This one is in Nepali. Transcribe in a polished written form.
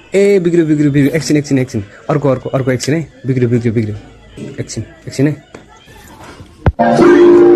ए बिग्रियो बिग्रियो बिग्रियो एकछिन एकछिन एकछिन अर्को अर्को अर्को एकछिन है बिग्रियो बिग्रियो बिग्रियो एकछिन एकछिन है